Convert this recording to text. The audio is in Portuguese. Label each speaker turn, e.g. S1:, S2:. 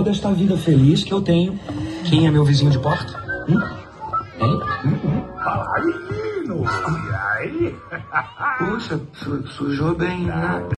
S1: toda esta vida feliz que eu tenho. Quem é meu vizinho de porta? Hein?
S2: Fala aí, menino. E aí?
S1: Puxa, sujou bem, né?